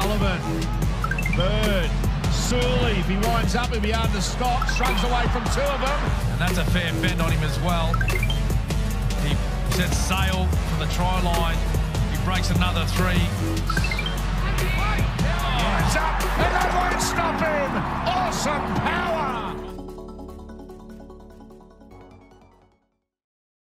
Sullivan. Bird. Suli, if he winds up, he'll be under Scott. Shrugs away from two of them. And that's a fair bend on him as well. He sets sail from the try line. He breaks another three.